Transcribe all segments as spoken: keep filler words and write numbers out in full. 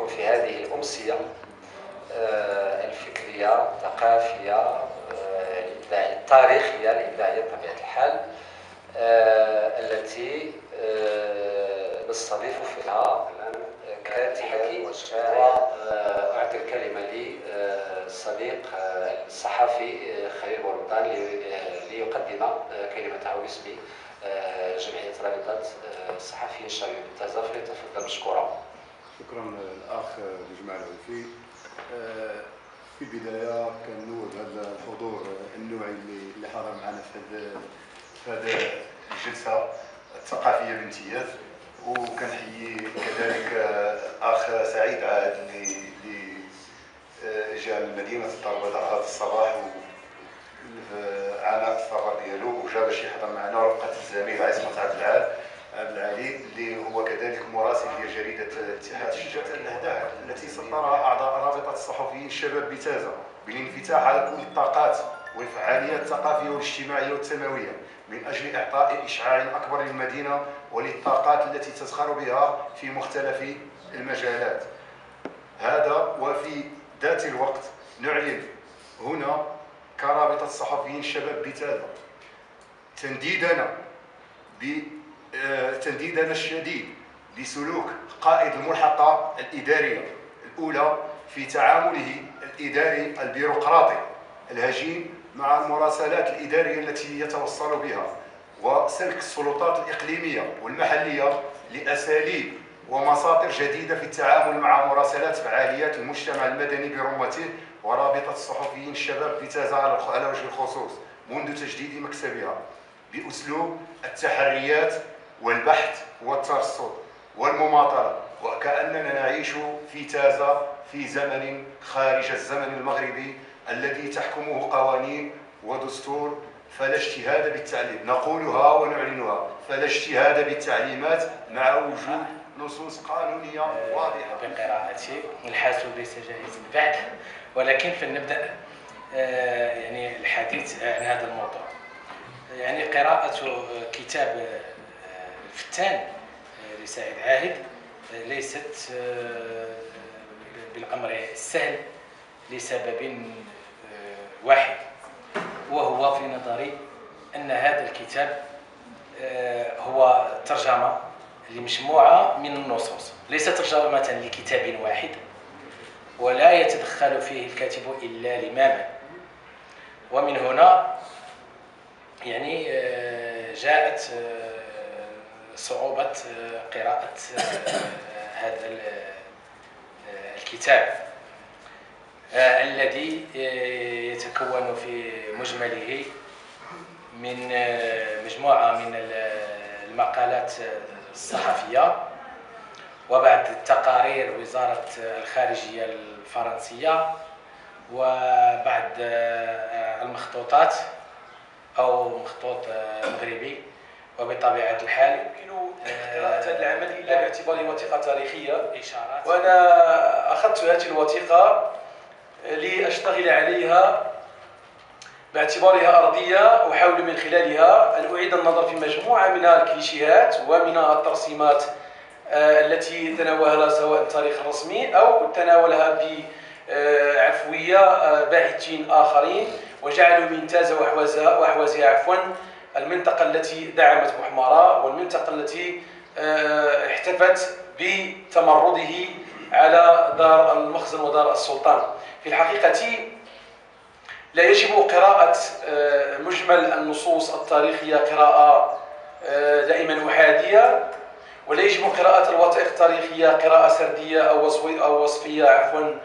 بكم في هذه الأمسية الفكرية الثقافية الإبداعية التاريخية الإبداعية بطبيعة الحال التي نستضيف فيها كاتبا وشاعر. وأعطي الكلمة للصديق الصحفي خليل بورمدان ليقدم كلمته باسم جمعية رابطة الصحفيين الشعبيين بتازا، فليتفضل مشكورا. شكرا الأخ جمال العوفي. في البداية كنود هذا الحضور النوعي اللي حضر معنا في هذه الجلسة الثقافية بامتياز، وكنحيي كذلك الأخ سعيد عاد اللي جاء من مدينة الدار البيضاء هذا الصباح عناء السفر ديالو وجا باش يحضر معنا، ورفقة الزميل عصمت عبد العال عبد العالي اللي هو كذلك مراسل ديال جريدة الاتحاد شجاعة الأهداف التي سطرها أعضاء رابطة الصحفيين الشباب بتازا بالانفتاح على كل الطاقات والفعاليات الثقافية والاجتماعية والتنموية من أجل إعطاء إشعاع أكبر للمدينة وللطاقات التي تزخر بها في مختلف المجالات. هذا وفي ذات الوقت نعلن هنا كرابطة الصحفيين الشباب بتازا تنديدنا بتنديدنا الشديد لسلوك قائد الملحقة الإدارية الأولى في تعامله الإداري البيروقراطي الهجين مع المراسلات الإدارية التي يتوصل بها، وسلك السلطات الإقليمية والمحلية لأساليب ومساطر جديدة في التعامل مع مراسلات فعاليات المجتمع المدني برمته ورابطة الصحفيين الشباب بتازا على وجه الخصوص منذ تجديد مكسبها بأسلوب التحريات والبحث والترصد والمماطلة، وكأننا نعيش في تازا في زمن خارج الزمن المغربي الذي تحكمه قوانين ودستور، فلا اجتهاد بالتعليم نقولها ونعلنها، فلا اجتهاد بالتعليمات مع وجود نصوص قانونية واضحة. بقراءتي والحاسب ليس جاهزا بعد، ولكن فلنبدأ يعني الحديث عن هذا الموضوع. يعني قراءة كتاب الفتان لسعيد عاهد ليست بالأمر السهل لسبب واحد، وهو في نظري أن هذا الكتاب هو ترجمة لمجموعة من النصوص، ليس ترجمة لكتاب واحد، ولا يتدخل فيه الكاتب إلا لماما. ومن هنا يعني جاءت صعوبة قراءة هذا الكتاب الذي يتكون في مجمله من مجموعة من المقالات الصحفية وبعض التقارير وزارة الخارجية الفرنسية وبعض المخطوطات أو مخطوط مغربي. وبطبيعة الحال يمكن قراءة هذا العمل إلا باعتباره وثيقة تاريخية إشارات، وأنا أخذت هذه الوثيقة لأشتغل عليها باعتبارها أرضية، أحاول من خلالها أن أعيد النظر في مجموعة من الكليشيهات ومن الترسيمات التي تناولها سواء التاريخ الرسمي أو تناولها بعفوية باحثين آخرين وجعلوا من تازا وأحوازها عفوا المنطقة التي دعمت بوحمارة والمنطقة التي احتفت بتمرده على دار المخزن ودار السلطان. في الحقيقة لا يجب قراءة مجمل النصوص التاريخية قراءة دائما أحادية، ولا يجب قراءة الوثائق التاريخية قراءة سردية أو أو وصفية عفوا،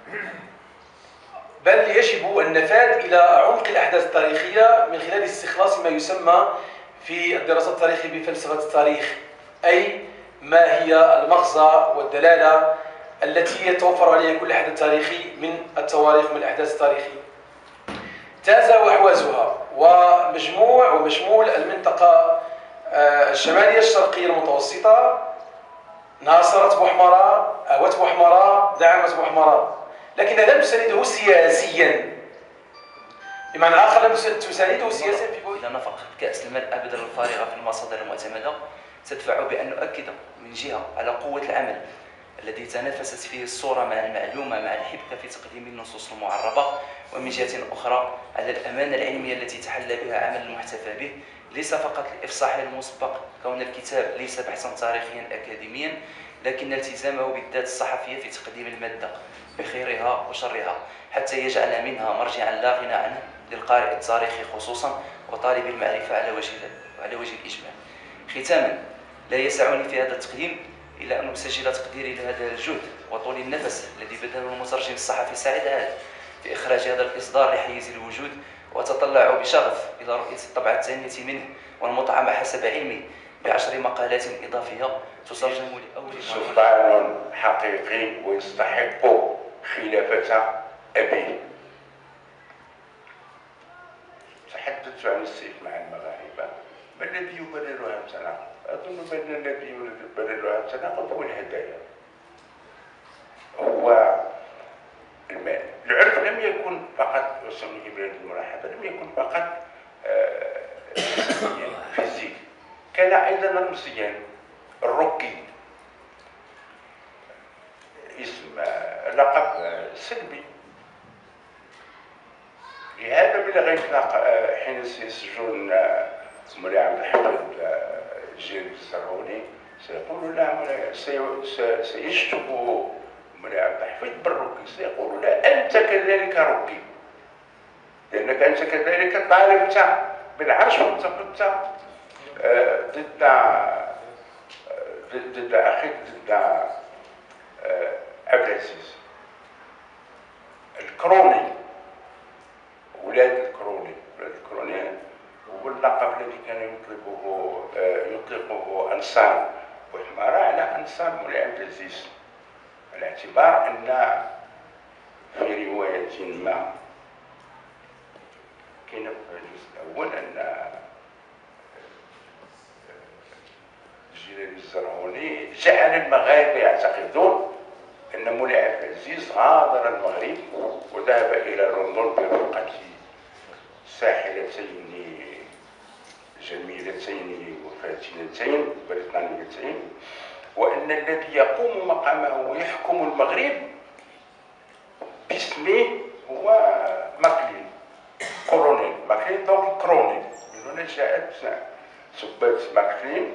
بل يجب النفاذ إلى عمق الأحداث التاريخية من خلال استخلاص ما يسمى في الدراسة التاريخية بفلسفة التاريخ، أي ما هي المغزى والدلالة التي يتوفر عليها كل حدث تاريخي من التواريخ من الأحداث التاريخية. تازا وأحوازها ومجموع ومشمول المنطقة الشمالية الشرقية المتوسطة ناصرت بوحمارة، أوت بوحمارة، دعمت بوحمارة، لكنها لم تسانده سياسيا، بمعنى آخر لم تسانده سياسيا. إذا نفقت كأس الماء أبدا الفارغة في المصادر المعتمدة تدفع بأن نؤكد من جهة على قوة العمل الذي تنافست فيه الصورة مع المعلومة مع الحبكة في تقديم النصوص المعربة، ومن جهة أخرى على الأمانة العلمية التي تحلى بها عمل المحتفى به، ليس فقط الإفصاح المسبق كون الكتاب ليس بحثا تاريخيا أكاديميا، لكن التزامه بالذات الصحفية في تقديم المادة بخيرها وشرها حتى يجعل منها مرجعا لا غنى عنه للقارئ التاريخي خصوصا وطالب المعرفة على وجه على وجه الإجمال. ختاما، لا يسعني في هذا التقديم إلا أن أسجل تقديري لهذا الجهد وطول النفس الذي بذله المترجم الصحفي سعيد عاد في إخراج هذا الإصدار لحيز الوجود، وأتطلع بشغف إلى رؤية الطبعة الثانية منه والمطعمة حسب علمي بعشر مقالات إضافية تترجم لأول مرة. سلطان حقيقي ويستحق خلافة أبيه. تحدثت عن السيف مع المغاربة، ما الذي يبررها التناقض؟ أظن بأن الذي يبررها التناقض هو الهدايا، هو المال. العرف لم يكن فقط أسمي إبراهيم الملاحظة، لم يكن فقط فيزيك، كان أيضا رمزيا. الروكي اسم لقب سلبي، لهذا بلغ يطلق حين سيسجن مولاي عبد الحميد الجيري الزرعوني سيقول له سيشتم مولاي عبد الحميد بالروكي، سيقول له أنت كذلك روكي، لأنك أنت كذلك طالبت بالعرش وأنت كنت ضد ضد أخيك ضد عبد العزيز. الكروني، ولاد الكروني، ولاد الكروني هو اللقب الذي كان يطلقه يطلقه أنصار وحمارة على أنصار مولاي عبد العزيز، على اعتبار أن في رواية ما كاين في الجزء الأول أن الجيري الزرعوني جعل المغاربة يعتقدون أن مولاي عبد العزيز غادر المغرب وذهب إلى لندن برفقة ساحرتين جميلتين وفاتنتين بريطانيتين، وأن الذي يقوم مقامه ويحكم المغرب باسمه هو ماكلين كورونيل ماكلين دونك كرونيل، من هنا جاءت سبات ماكلين.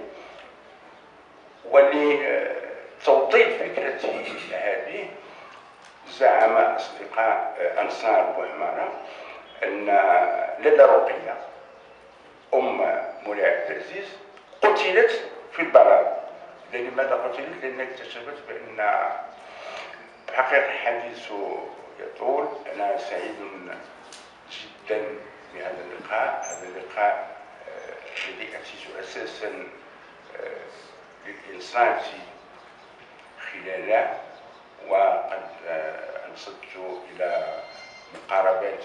ولتوطيد فكرة هذه زعم أصدقاء أنصار بوحمارة أن لاله رقية أم مولاي عبد العزيز قتلت في البلد. لماذا قتلت؟ لأنها اكتشفت بأن بحقيقة الحديث يطول. أنا سعيد جدا بهذا اللقاء، هذا اللقاء الذي أتيت أساسا للإنصات خلاله، وقد انصت إلى مقاربات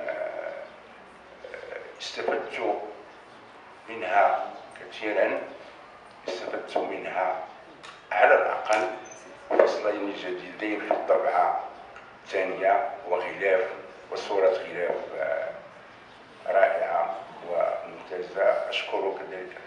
استفدت منها كثيرا، استفدت منها على الأقل فصلين جديدين في الطبعة الثانية، وغلاف وصورة غلاف رائعة وممتازة. أشكرك كذلك